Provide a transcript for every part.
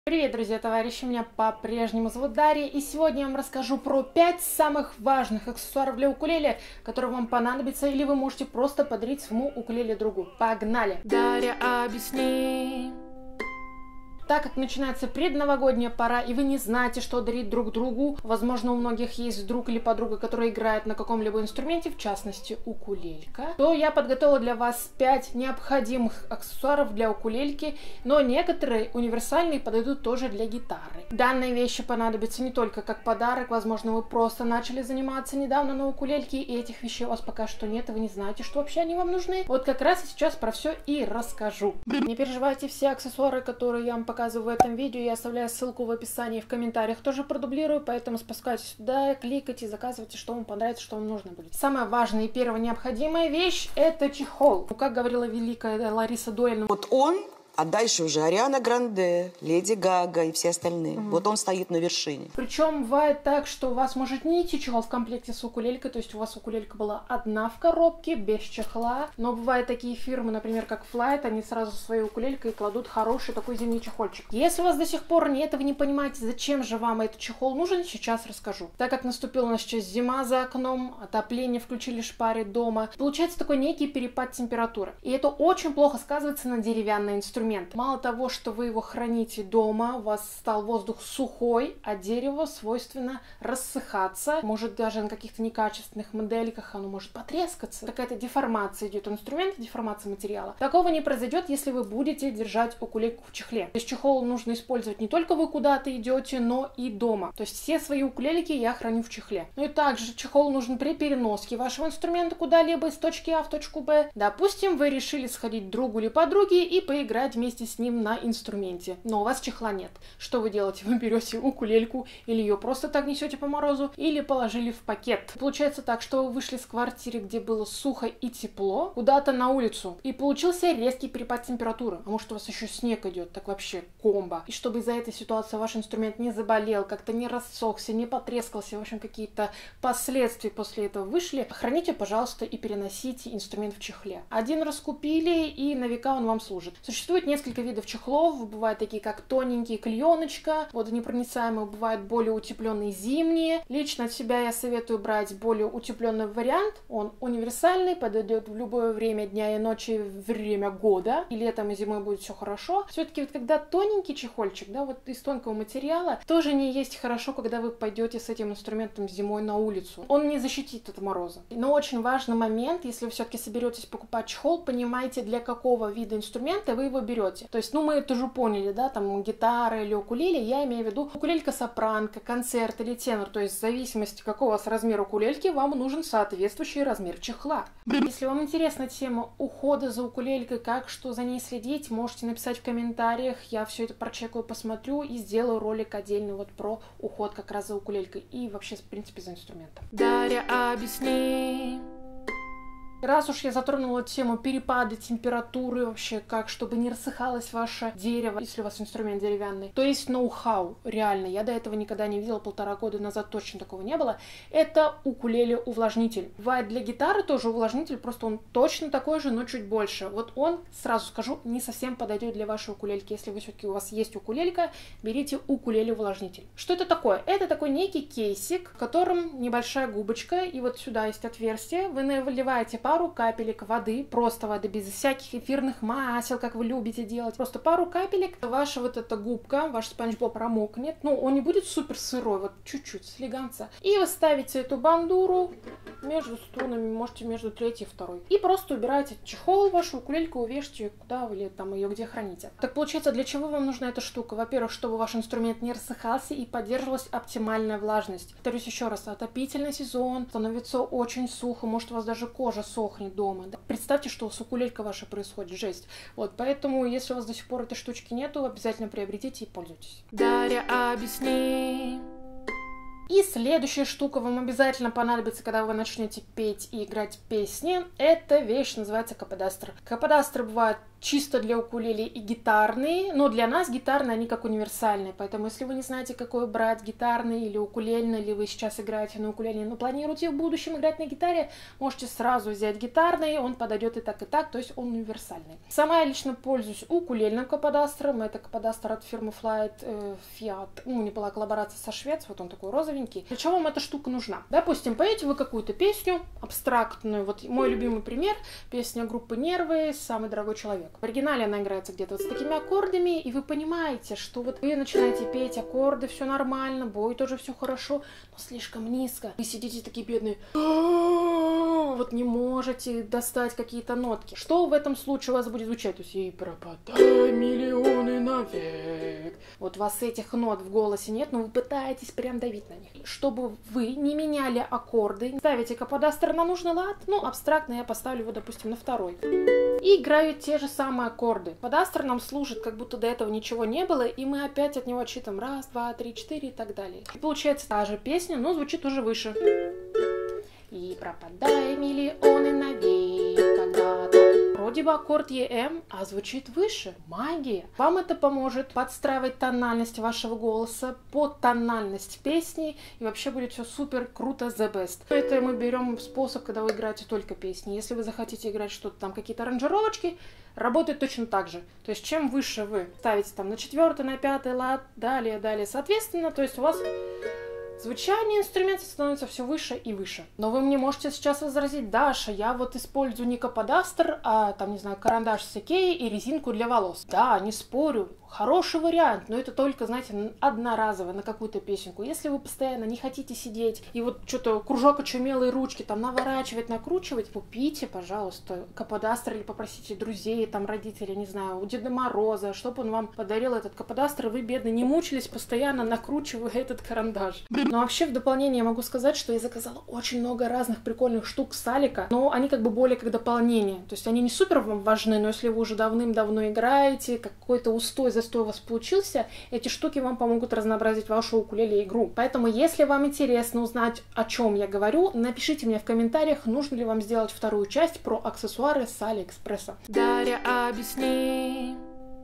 Привет, друзья, товарищи, меня по-прежнему зовут Дарья, и сегодня я вам расскажу про 5 самых важных аксессуаров для укулеле, которые вам понадобятся, или вы можете просто подарить своему укулеле другу. Погнали! Дарья, объясни! Так как начинается предновогодняя пора, и вы не знаете, что дарить друг другу, возможно, у многих есть друг или подруга, который играет на каком-либо инструменте, в частности, укулелька, то я подготовила для вас 5 необходимых аксессуаров для укулельки, но некоторые универсальные подойдут тоже для гитары. Данные вещи понадобятся не только как подарок, возможно, вы просто начали заниматься недавно на укулельке, и этих вещей у вас пока что нет, и вы не знаете, что вообще они вам нужны. Вот как раз сейчас про все и расскажу. Не переживайте, все аксессуары, которые я вам показываю в этом видео, я оставляю ссылку в описании и в комментариях тоже продублирую, поэтому спускайтесь сюда, кликайте, заказывайте, что вам понравится, что вам нужно будет. Самая важная и первая необходимая вещь — это чехол. Как говорила великая Лариса Дойль. Вот он, а дальше уже Ариана Гранде, Леди Гага и все остальные. Вот он стоит на вершине. Причем бывает так, что у вас может не идти чехол в комплекте с укулелькой, то есть у вас укулелька была одна в коробке, без чехла. Но бывают такие фирмы, например, как Flight, они сразу со своей укулелькой кладут хороший такой зимний чехольчик. Если у вас до сих пор этого не понимаете, зачем же вам этот чехол нужен, сейчас расскажу. Так как наступила у нас сейчас зима за окном, отопление включили, шпарит дома, получается такой некий перепад температуры. И это очень плохо сказывается на деревянные инструменты. Мало того, что вы его храните дома, у вас стал воздух сухой, а дерево свойственно рассыхаться. Может, даже на каких-то некачественных модельках оно может потрескаться. Какая-то деформация идет у инструмента, деформация материала. Такого не произойдет, если вы будете держать укулельку в чехле. То есть чехол нужно использовать не только вы куда-то идете, но и дома. То есть все свои укулелики я храню в чехле. Ну и также чехол нужен при переноске вашего инструмента куда-либо из точки А в точку Б. Допустим, вы решили сходить к другу или подруге и поиграть вместе с ним на инструменте, но у вас чехла нет. Что вы делаете? Вы берете укулельку или ее просто так несете по морозу, или положили в пакет. Получается так, что вы вышли с квартиры, где было сухо и тепло, куда-то на улицу, и получился резкий перепад температуры. А может, у вас еще снег идет, так вообще комбо. И чтобы из-за этой ситуации ваш инструмент не заболел, как-то не рассохся, не потрескался, в общем, какие-то последствия после этого вышли, храните, пожалуйста, и переносите инструмент в чехле. Один раз купили, и на века он вам служит. Существует несколько видов чехлов, бывают такие, как тоненькие, клееночка, водонепроницаемые, бывают более утепленные зимние. Лично от себя я советую брать более утепленный вариант, он универсальный, подойдет в любое время дня и ночи, время года, и летом, и зимой будет все хорошо. Все-таки вот когда тоненький чехольчик, да, вот из тонкого материала, тоже не есть хорошо, когда вы пойдете с этим инструментом зимой на улицу. Он не защитит от мороза. Но очень важный момент, если вы все-таки соберетесь покупать чехол, понимаете, для какого вида инструмента вы его берете. То есть, мы это уже поняли, да, там гитара или укулеле, я имею в виду укулелька сопранка, концерт или тенор, то есть в зависимости какого у вас размера укулельки, вам нужен соответствующий размер чехла. Если вам интересна тема ухода за укулелькой, как что за ней следить, можете написать в комментариях, я все это прочекаю, посмотрю и сделаю ролик отдельный вот про уход как раз за укулелькой и вообще, в принципе, за инструментом. Дарья, объясни. Раз уж я затронула тему перепада температуры, вообще как, чтобы не рассыхалось ваше дерево, если у вас инструмент деревянный, то есть ноу-хау, реально, я до этого никогда не видела, 1,5 года назад точно такого не было, это укулеле увлажнитель. Бывает для гитары тоже увлажнитель, просто он точно такой же, но чуть больше. Вот он, сразу скажу, не совсем подойдет для вашей укулельки. Если вы все-таки у вас есть укулелька, берите укулеле увлажнитель. Что это такое? Это такой некий кейсик, в котором небольшая губочка, и вот сюда есть отверстие, вы наливаете пару капелек воды, просто воды, без всяких эфирных масел, как вы любите делать. Просто пару капелек, ваша вот эта губка, ваш спанч-боб промокнет. Он не будет супер сырой, вот чуть-чуть, слегонца. И вы ставите эту бандуру между струнами, можете между третьей и второй. И просто убираете чехол, вашу укулельку, увешайте куда вы, или там ее где храните. Так получается, для чего вам нужна эта штука? Во-первых, чтобы ваш инструмент не рассыхался и поддерживалась оптимальная влажность. Повторюсь еще раз, отопительный сезон, становится очень сухо, может у вас даже кожа сохнет дома. Да? Представьте, что с укулелькой вашей происходит, жесть. Вот, поэтому, если у вас до сих пор этой штучки нету, обязательно приобретите и пользуйтесь. Дарья, объясни. И следующая штука вам обязательно понадобится, когда вы начнете петь и играть песни. Эта вещь называется каподастр. Каподастры бывают чисто для укулеле и гитарные, но для нас гитарные, они как универсальные, поэтому если вы не знаете, какой брать, гитарный или укулельный, или вы сейчас играете на укулеле, но планируете в будущем играть на гитаре, можете сразу взять гитарный, он подойдет и так, то есть он универсальный. Сама я лично пользуюсь укулельным каподастром, это каподастр от фирмы Flight Fiat, у меня была коллаборация со Швецией, вот он такой розовенький. Для чего вам эта штука нужна? Допустим, поете вы какую-то песню абстрактную, вот мой любимый пример, песня группы Нервы «Самый дорогой человек». В оригинале она играется где-то вот с такими аккордами, и вы понимаете, что вот вы начинаете петь аккорды, все нормально, бой тоже все хорошо, но слишком низко. Вы сидите такие бедные, вот не можете достать какие-то нотки. Что в этом случае у вас будет звучать? То есть «И пропадай миллионы навек». Вот у вас этих нот в голосе нет, но вы пытаетесь прям давить на них. Чтобы вы не меняли аккорды, ставите каподастр на нужный лад, ну, абстрактно я поставлю его, допустим, на второй. И играю те же самые аккорды. Каподастр нам служит, как будто до этого ничего не было, и мы опять от него отсчитываем раз, два, три, четыре и так далее. И получается та же песня, но звучит уже выше. И пропадай миллионы навек когда-то. Вроде бы аккорд ЕМ, а звучит выше. Магия. Вам это поможет подстраивать тональность вашего голоса под тональность песни, и вообще будет все супер круто, the best. Это мы берем способ, когда вы играете только песни. Если вы захотите играть что-то там, какие-то аранжировочки, работает точно так же. То есть чем выше вы ставите там на 4-й, на 5-й лад, далее, соответственно, то есть у вас звучание инструмента становится все выше и выше. Но вы мне можете сейчас возразить: Даша, я вот использую не каподастр, а там, не знаю, карандаш с Икеи и резинку для волос. Да, не спорю, хороший вариант, но это только, знаете, одноразово на какую-то песенку. Если вы постоянно не хотите сидеть и вот что-то кружок очумелые ручки там наворачивать, накручивать, купите, пожалуйста, каподастр или попросите друзей, там, родителей, не знаю, у Деда Мороза, чтобы он вам подарил этот каподастр, и вы, бедные, не мучились, постоянно накручивая этот карандаш. Но вообще в дополнение я могу сказать, что я заказала очень много разных прикольных штук с Алика, но они как бы более как дополнение. То есть они не супер вам важны, но если вы уже давным-давно играете, какой-то застой у вас получился, эти штуки вам помогут разнообразить вашу укулеле игру. Поэтому, если вам интересно узнать, о чем я говорю, напишите мне в комментариях, нужно ли вам сделать вторую часть про аксессуары с Алиэкспресса. Дарья, объясни.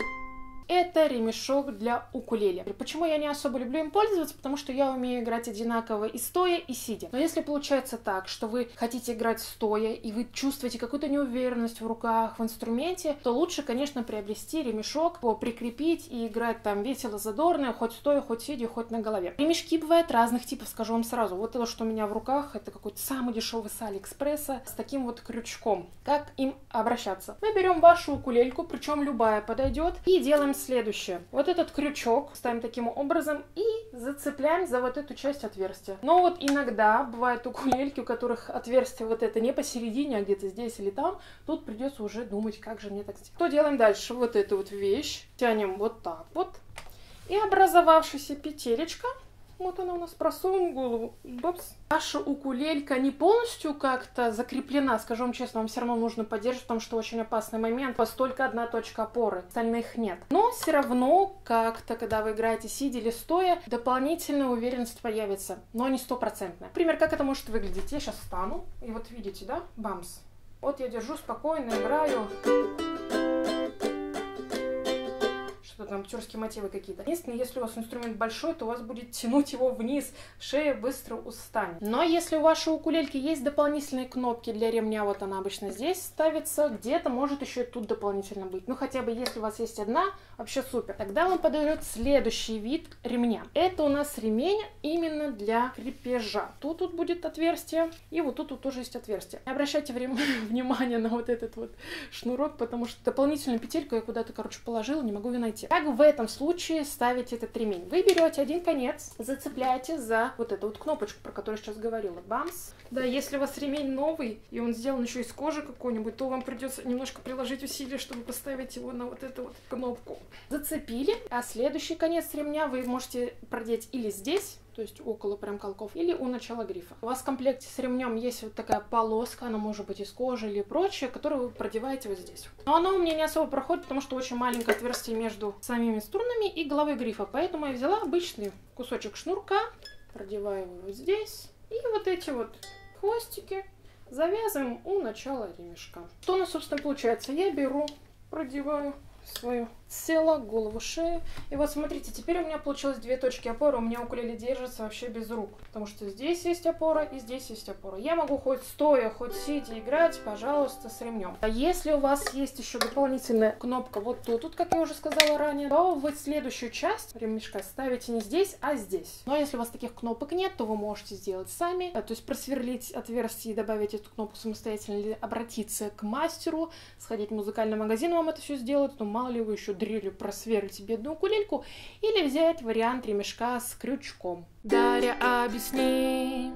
Это ремешок для укулеле. Почему я не особо люблю им пользоваться? Потому что я умею играть одинаково и стоя, и сидя. Но если получается так, что вы хотите играть стоя, и вы чувствуете какую-то неуверенность в руках, в инструменте, то лучше, конечно, приобрести ремешок, его прикрепить и играть там весело, задорно, хоть стоя, хоть сидя, хоть на голове. Ремешки бывают разных типов, скажу вам сразу. Вот это, что у меня в руках, это какой-то самый дешевый с Алиэкспресса, с таким вот крючком. Как им обращаться? Мы берем вашу укулельку, причем любая подойдет, и делаем следующее. Вот этот крючок ставим таким образом и зацепляем за вот эту часть отверстия. Но вот иногда бывают укулельки, у которых отверстие вот это не посередине, а где-то здесь или там. Тут придется уже думать, как же мне так сделать. Что делаем дальше? Вот эту вот вещь тянем вот так вот. И образовавшаяся петелечка, вот она у нас, просовываем голову. Бопс. Ваша укулелька не полностью как-то закреплена, скажу вам честно, вам все равно нужно поддерживать, потому что очень опасный момент. У вас только одна точка опоры, остальных нет. Но все равно как-то, когда вы играете сидя или стоя, дополнительная уверенность появится, но не стопроцентная. Например, как это может выглядеть? Я сейчас встану, и вот видите, да, бамс. Вот я держу спокойно, играю. Что-то там актерские мотивы какие-то. Единственное, если у вас инструмент большой, то у вас будет тянуть его вниз, шея быстро устанет. Но если у вашей укулельки есть дополнительные кнопки для ремня, вот она обычно здесь ставится, где-то может еще и тут дополнительно быть. Ну, хотя бы если у вас есть одна, вообще супер. Тогда вам подойдет следующий вид ремня. Это у нас ремень именно для крепежа. Тут будет отверстие, и вот тут тоже есть отверстие. Не обращайте внимание на вот этот вот шнурок, потому что дополнительную петельку я куда-то, короче, положила, не могу ее найти. Как в этом случае ставить этот ремень? Вы берете один конец, зацепляете за вот эту вот кнопочку, про которую я сейчас говорила. Бамс. Да, если у вас ремень новый, и он сделан еще из кожи какой-нибудь, то вам придется немножко приложить усилия, чтобы поставить его на вот эту вот кнопку. Зацепили, а следующий конец ремня вы можете продеть или здесь, то есть около прям колков, или у начала грифа. У вас в комплекте с ремнем есть вот такая полоска, она может быть из кожи или прочее, которую вы продеваете вот здесь. Но она у меня не особо проходит, потому что очень маленькое отверстие между самими струнами и головой грифа, поэтому я взяла обычный кусочек шнурка, продеваю его вот здесь, и вот эти вот хвостики завязываем у начала ремешка. Что у нас, собственно, получается? Я беру продеваю свое тело, голову, шею. И вот смотрите, теперь у меня получилось 2 точки опоры. У меня укулеле держится вообще без рук, потому что здесь есть опора и здесь есть опора. Я могу хоть стоя, хоть сидя играть, пожалуйста, с ремнем. А если у вас есть еще дополнительная кнопка вот тут, как я уже сказала ранее, то вы следующую часть ремешка ставите не здесь, а здесь. Но если у вас таких кнопок нет, то вы можете сделать сами, то есть просверлить отверстие и добавить эту кнопку самостоятельно, или обратиться к мастеру, сходить в музыкальный магазин, вам это все сделают, но мало ли вы еще дрелью просверлите бедную укулельку, или взять вариант ремешка с крючком. Дарья, объясни.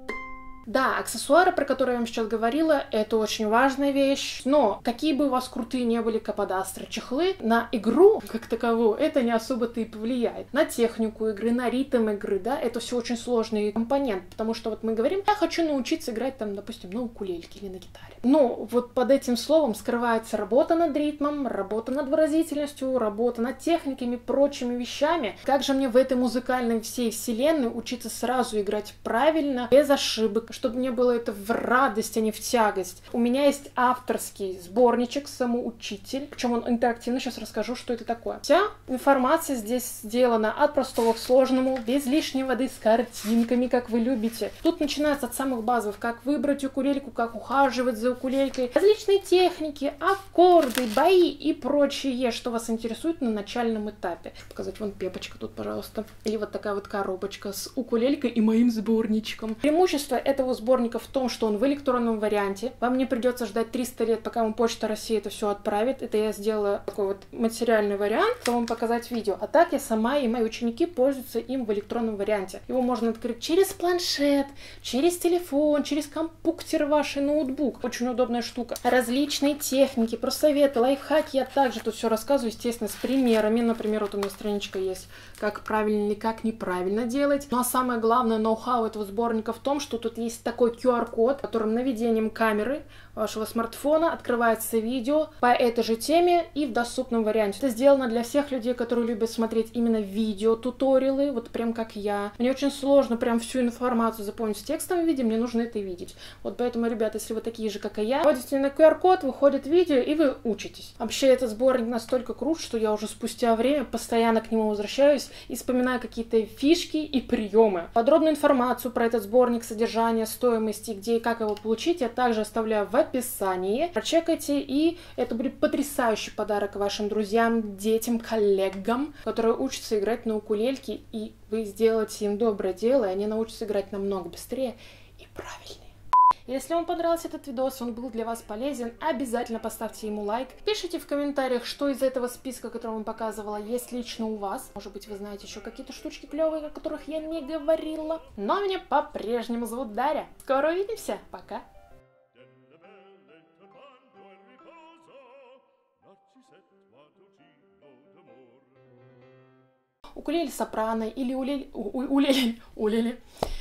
Да, аксессуары, про которые я вам сейчас говорила, это очень важная вещь, но какие бы у вас крутые не были каподастры, чехлы, на игру, как таковую, это не особо-то и повлияет. На технику игры, на ритм игры, да, это все очень сложный компонент, потому что вот мы говорим, я хочу научиться играть там, допустим, на укулельке или на гитаре. Но вот под этим словом скрывается работа над ритмом, работа над выразительностью, работа над техниками, прочими вещами. Как же мне в этой музыкальной всей вселенной учиться сразу играть правильно, без ошибок, чтобы мне было это в радость, а не в тягость. У меня есть авторский сборничек «Самоучитель», причем он интерактивный, сейчас расскажу, что это такое. Вся информация здесь сделана от простого к сложному, без лишней воды, с картинками, как вы любите. Тут начинается от самых базовых, как выбрать укулельку, как ухаживать за укулелькой, различные техники, аккорды, бои и прочее, что вас интересует на начальном этапе. Показать, вон пепочка тут, пожалуйста. Или вот такая вот коробочка с укулелькой и моим сборничком. Преимущество этого сборника в том, что он в электронном варианте. Вам не придется ждать 300 лет, пока вам Почта России это все отправит. Это я сделала такой вот материальный вариант, чтобы вам показать видео. А так я сама и мои ученики пользуются им в электронном варианте. Его можно открыть через планшет, через телефон, через компьютер ваш ноутбук. Очень удобная штука. Различные техники, про советы, лайфхаки. Я также тут все рассказываю, естественно, с примерами. Например, вот у меня страничка есть, как правильно или как неправильно делать. Ну а самое главное ноу-хау этого сборника в том, что тут есть такой QR-код, которым наведением камеры вашего смартфона открывается видео по этой же теме и в доступном варианте. Это сделано для всех людей, которые любят смотреть именно видео-туториалы, вот прям как я. Мне очень сложно прям всю информацию запомнить в текстовом виде, мне нужно это видеть. Вот поэтому, ребята, если вы такие же, как и я, вводите на QR-код, выходит видео, и вы учитесь. Вообще, этот сборник настолько крут, что я уже спустя время постоянно к нему возвращаюсь и вспоминаю какие-то фишки и приемы. Подробную информацию про этот сборник, содержание, стоимости, где и как его получить, я также оставляю в описании. Прочекайте, и это будет потрясающий подарок вашим друзьям, детям, коллегам, которые учатся играть на укулельке, и вы сделаете им доброе дело, и они научатся играть намного быстрее и правильнее. Если вам понравился этот видос, он был для вас полезен, обязательно поставьте ему лайк. Пишите в комментариях, что из этого списка, который вам показывала, есть лично у вас. Может быть, вы знаете еще какие-то штучки клевые, о которых я не говорила. Но меня по-прежнему зовут Дарья. Скоро увидимся. Пока. Укулеле сопрано или улели